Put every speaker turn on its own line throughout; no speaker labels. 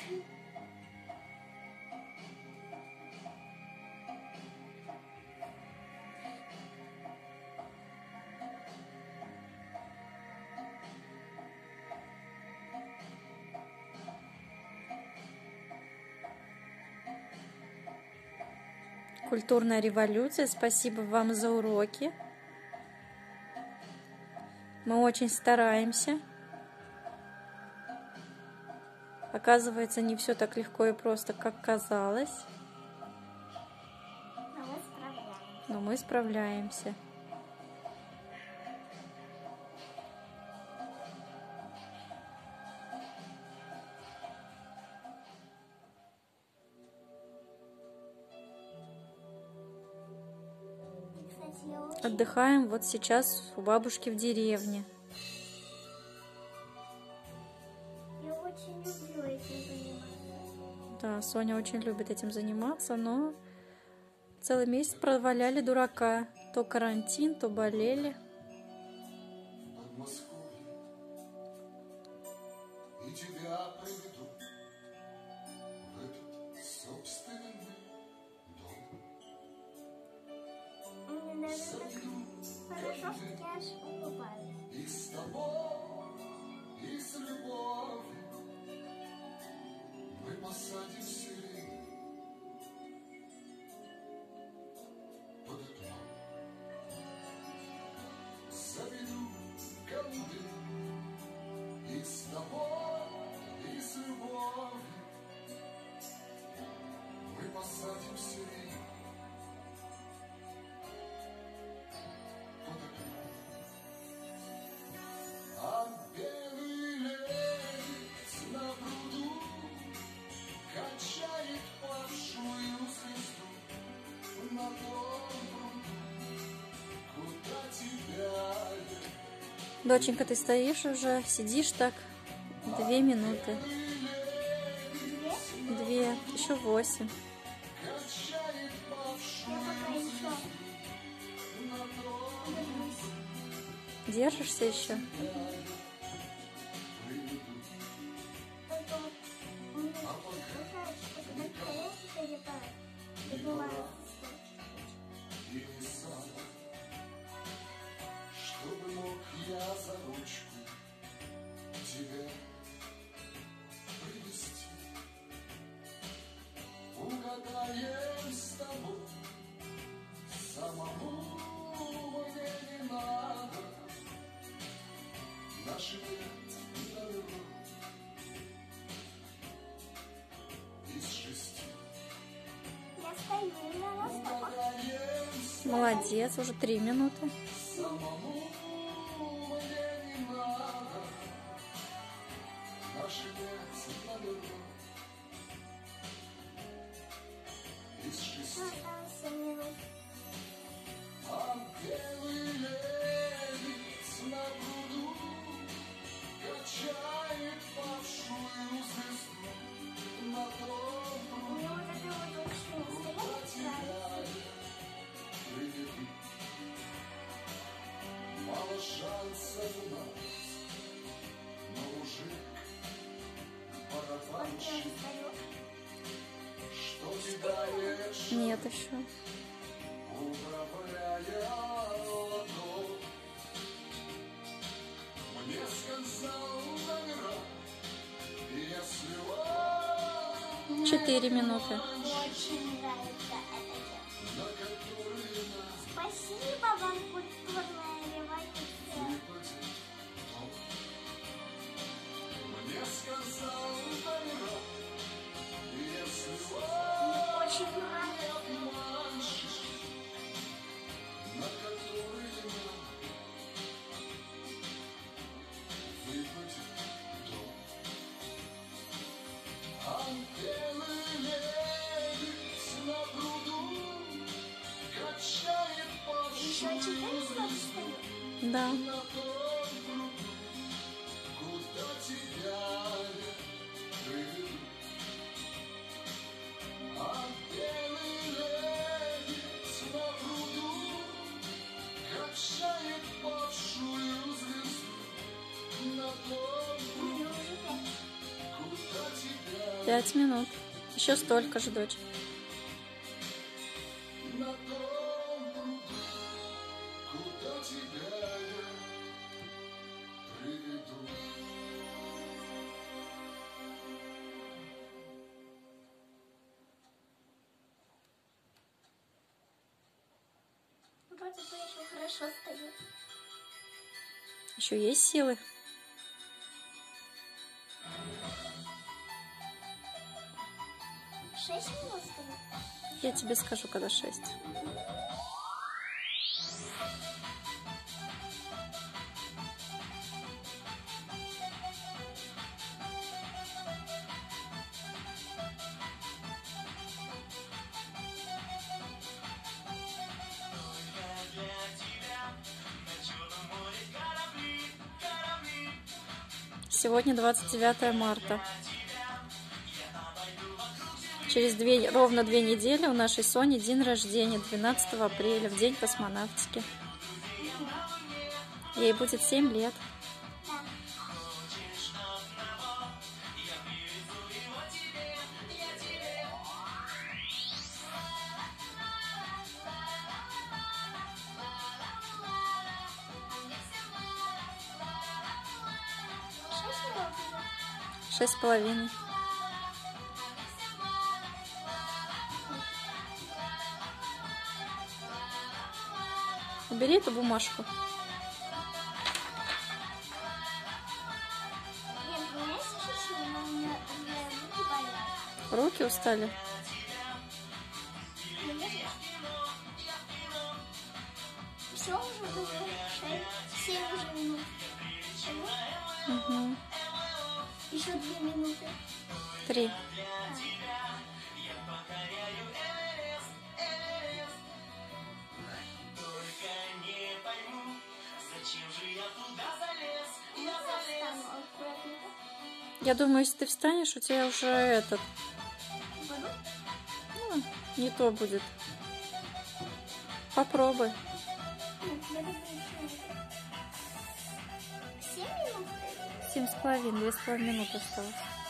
Культурная революция. Спасибо вам за уроки. Мы очень стараемся. Оказывается, не все так легко и просто, как казалось. Но мы справляемся. Отдыхаем вот сейчас у бабушки в деревне.
Я очень люблю этим заниматься.
Да, Соня очень любит этим заниматься, но целый месяц проваляли дурака. То карантин, то болели.
И тебя приведу в этот собственный дом.
Мне даже так хорошо, что я аж улыбаюсь.
И с тобой, и с любовью мы посадим сирень под окном. Заведу голубей. И с тобой, и с любовью мы посадим сирень под окном. А белый лебедь на пруду качает павшую звезду на том пруду, куда тебя я.
Доченька, ты стоишь уже, сидишь так 2 минуты. 2, еще 8.
Я пока еще
Держишься еще?
только у меня бывает, что когда колесико летает, и бывает.
И не сам, чтобы мог я за ручку тебя привести. Угадаем с тобой, самому мне не надо. Наши нет далеко из 6.
Я стою на носок.
Угадаем с
Молодец, уже 3 минуты.
самому мне не надо. Наши нет далеко из 6. А белый лебедь на пруду качает павшую звезду на том
Мне
пруду,
вот это вот очень
куда тебя
нравится.
я приведу. Мало шансов у нас, но мужик
Вот я
барабанщик,
стою.
что кидаешь,
Нет еще.
управляя ладонь. Мне сказал номера, и я слила,
4 минуты.
Мне очень нравится это дело.
на которые нас
Спасибо вам, культурная революция.
выплатит дом. Мне сказал номера, и я слила,
Очень нравится.
обманщик, на которые нам выплатит дом. А белый лебедь на пруду качает
Еще
павшую
4 минуты
звезду
стою.
Да.
на том пруду, куда тебя я приведу. А белый лебедь на пруду качает павшую звезду на том
Мне
пруду,
уже 5.
куда тебя
5 минут. Еще столько же, дочь.
на том пруду, куда тебя я приведу.
Вроде бы еще хорошо стою.
Еще есть силы?
Шесть минут стою.
Я тебе скажу, когда 6. Сегодня 29 марта. Через ровно 2 недели у нашей Сони день рождения, 12 апреля, в день космонавтики. Ей будет 7 лет.
Да. Шесть минут уже.
6,5. Убери эту бумажку.
Нет, у меня есть ощущение, но у меня руки болят.
Руки устали?
Все уже было 7 уже минут.
Угу.
Еще 2 минуты.
3.
Встану аккуратненько.
Я думаю, если ты встанешь, у тебя уже этот,
Упаду.
ну, не то будет. Попробуй.
Нет, я люблю еще. 7 минут?
7,5, 2,5 минуты осталось.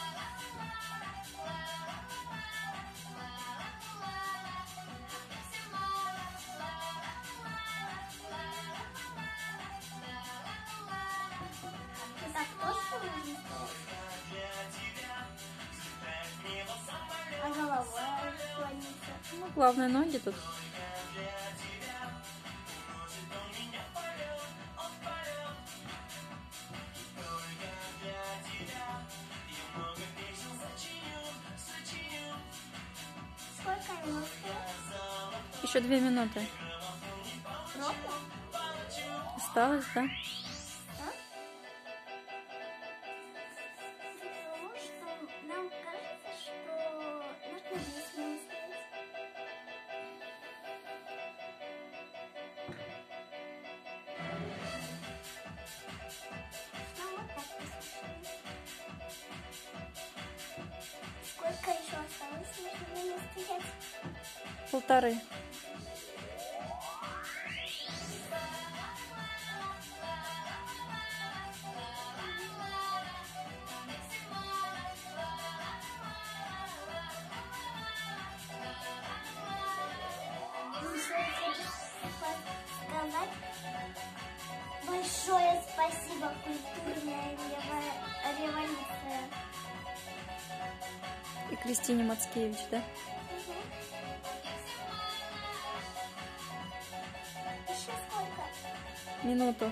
Ты так тоже можно сделать? А голова склонится.
Ну, главное, ноги тут.
Сколько минут?
Еще 2 минуты.
Ровно?
Осталось, да?
Да? Потому что нам кажется, что нужно 10 минут стоять. Ну, вот так послушаем. Сколько еще осталось между ними стоять?
1,5.
Еще я хочу сказать большое спасибо культурная революция.
И Кристине Мацкевич, да?
Еще сколько?
Минуту.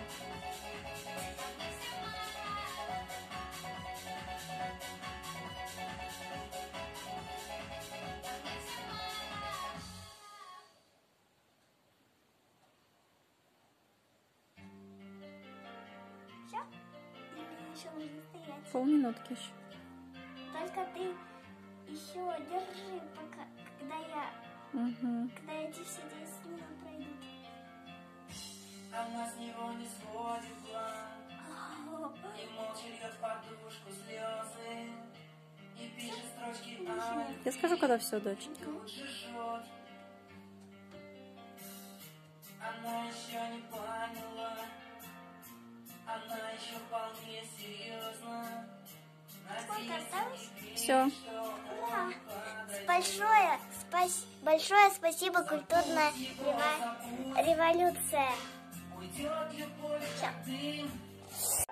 Все? Или еще нужно стоять?
Полминутки еще.
Только ты еще держи, пока,
Угу.
когда эти все 10 минут пройдут.
Она с него не сводит глаз и молча льет в подушку слезы и пишет строчки
Я скажу, когда все, дочь.
тут же жжет. Она еще не поняла, она еще вполне серьезно.
Сколько осталось?
Все.
Что
большое спасибо, культурная революция.
Уйдет любовь, как дым.